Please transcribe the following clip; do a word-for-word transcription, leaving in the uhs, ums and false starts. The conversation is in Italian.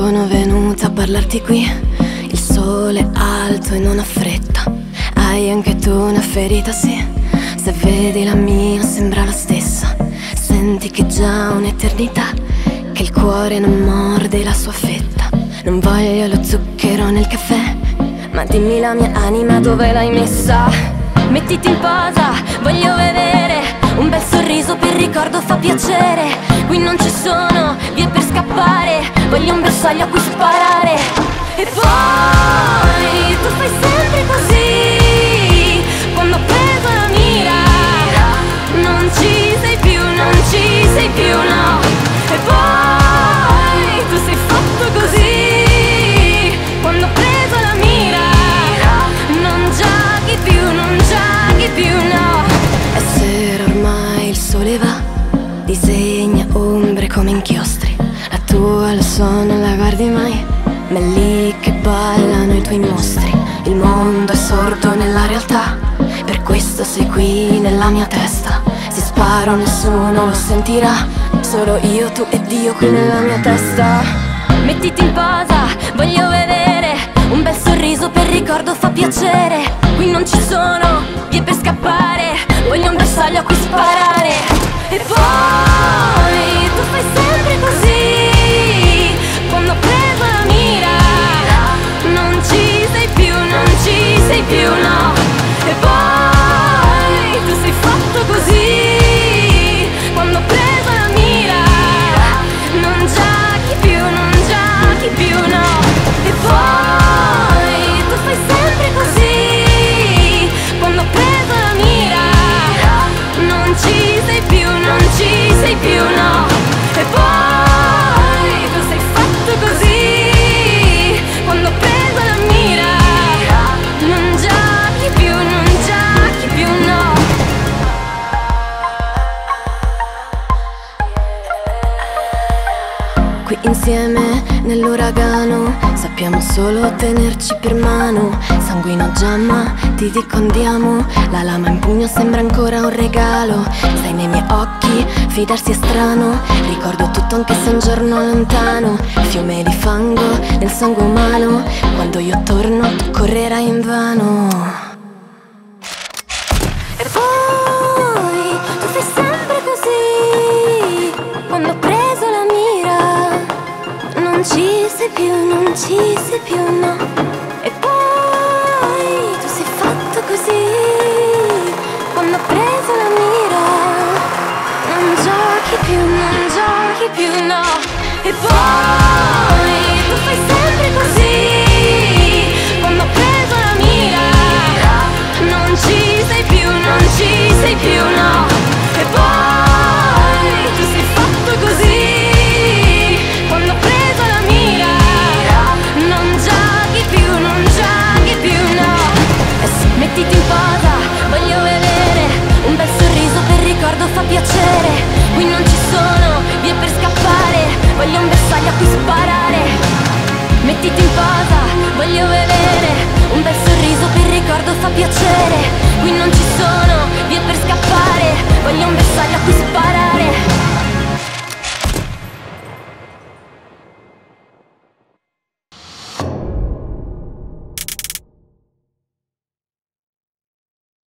sono venuta a parlarti qui. Il sole è alto e non ha fretta. Hai anche tu una ferita, sì. Se vedi la mia sembra la stessa. Senti che è già un'eternità che il cuore non morde la sua fetta. Non voglio lo zucchero nel caffè, ma dimmi la mia anima dove l'hai messa. Mettiti in posa, voglio vedere un bel sorriso per ricordo, fa piacere. Qui non ci sono vie per scappare, voglio un bersaglio a cui sparare. E poi tu fai sempre così, quando ho preso la mira non ci sei più, non ci sei più, no. E poi tu sei fatto così, quando ho preso la mira non giochi più, non giochi più, no. È sera ormai, il sole va, disegna ombre come inchiostri. La tua lo so, non la guardi mai, ma è lì che ballano i tuoi mostri. Il mondo è sordo nella realtà, per questo sei qui nella mia testa. Se sparo nessuno lo sentirà, solo io, tu e Dio qui nella mia testa. Mettiti in posa, voglio vedere un bel sorriso per ricordo, fa piacere. Qui non ci sono vie per scappare, voglio un bersaglio a cui sparare. E poi tu fai sempre così, quando ho preso la mira non ci sei più, non ci sei più, no. E poi tu sei fatto così, quando ho preso la mira non giochi più, non giochi più, no. E poi tu fai sempre così, quando ho preso la mira non ci sei più, non ci sei più, no. E poi tu sei fatto così, quando ho preso la mira non giochi più, non giochi più, no. Qui insieme nell'uragano sappiamo solo tenerci per mano. Sanguino giamma, ti dico andiamo. La lama in pugno sembra ancora un regalo. Sei nei miei occhi, fidarsi è strano. Ricordo tutto anche se un giorno lontano. Fiume di fango nel sangue umano. Quando io torno tu correrai invano. E poi tu fai sempre così, quando ho preso la mira non ci sei più, non ci sei più, no. E poi tu sei fatto così, quando ho preso la mira non giochi più, non giochi più, no. E poi